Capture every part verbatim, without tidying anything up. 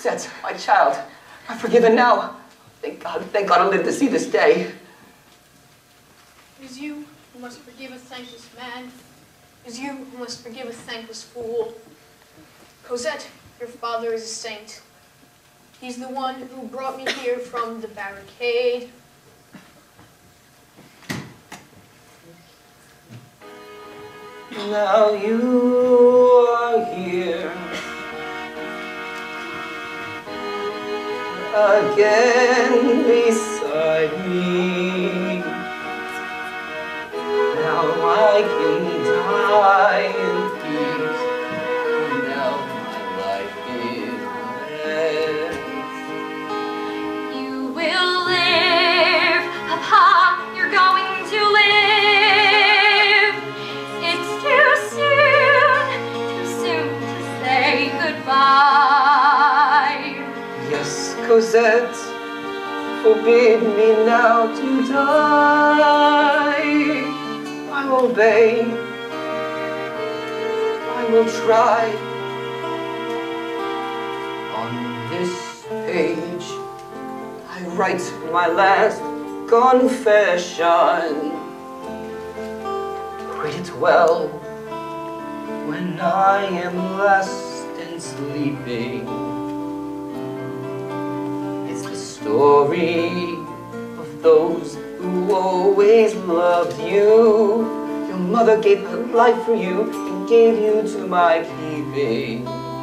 Cosette, my child, I'm forgiven now. Thank God, thank God I lived to see this day. It is you who must forgive a thankless man. It is you who must forgive a thankless fool. Cosette, your father is a saint. He's the one who brought me here from the barricade. Now you are here again beside me. Now I can die in peace. Now my life is blessed. You will live, Papa, you're going to live. It's too soon, too soon to say goodbye. Yes, Cosette, forbid me now to die. I will obey, I will try. On this page, I write my last confession. Read it well when I am last and sleeping. It's the story of those who always loved you. Your mother gave her life for you and gave you to my keeping.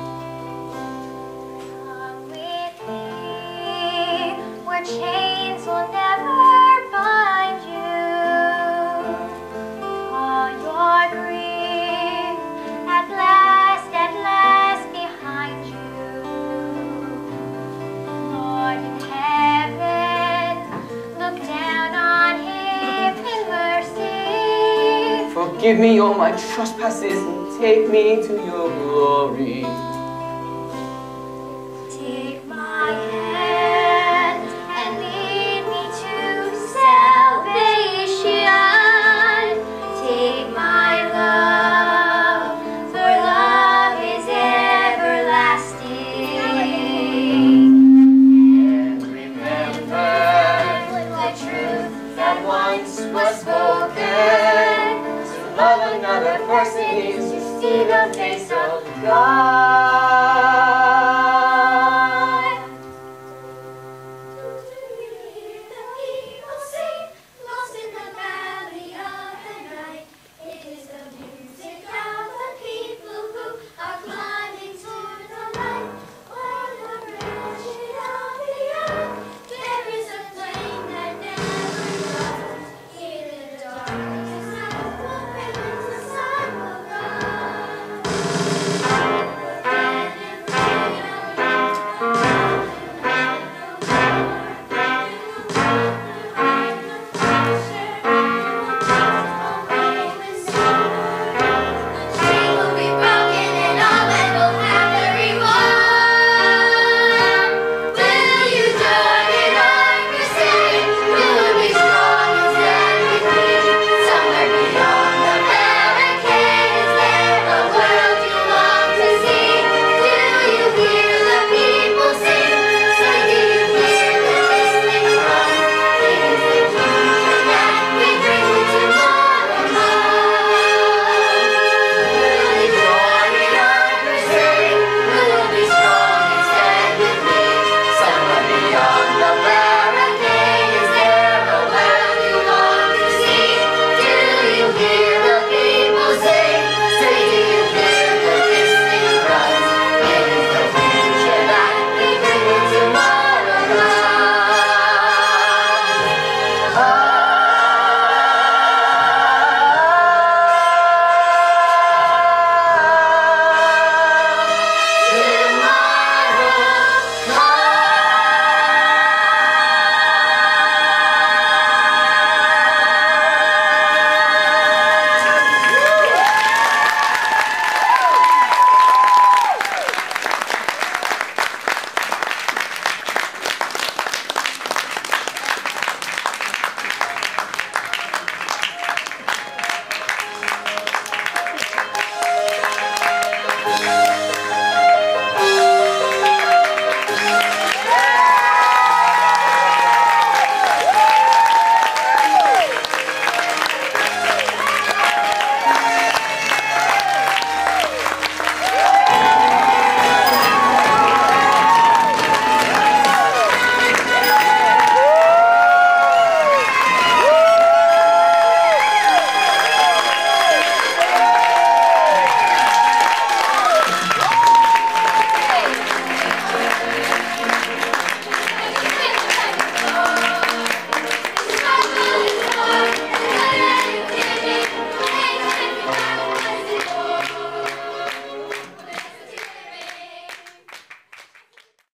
Come with me, where chains will never bind you. All your grief, at last, at last behind you. Lord in heaven, look down on him in mercy. Forgive me all my trespasses and take me to your glory. Take my hand and lead me to salvation. Take my love, for love is everlasting. And remember The truth that once was spoken. To love another person is to see the face of God.